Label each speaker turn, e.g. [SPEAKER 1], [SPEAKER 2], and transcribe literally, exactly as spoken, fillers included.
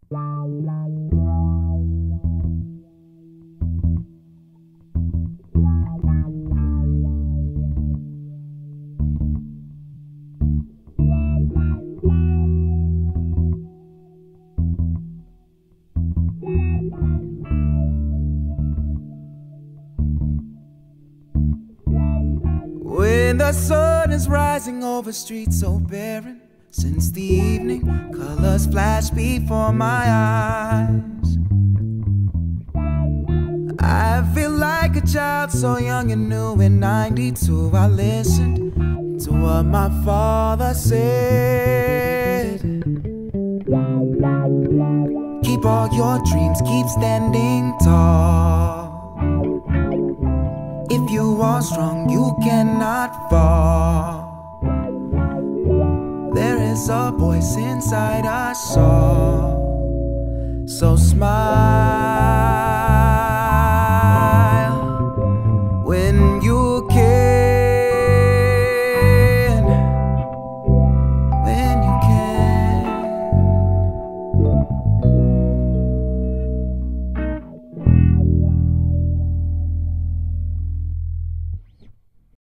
[SPEAKER 1] When the sun is rising over streets so barren, since the evening colors flash before my eyes, I feel like a child so young and new. In ninety-two I listened to what my father said. Keep all your dreams, keep standing tall. If you are strong, you cannot fall. There is a voice inside us all, so smile.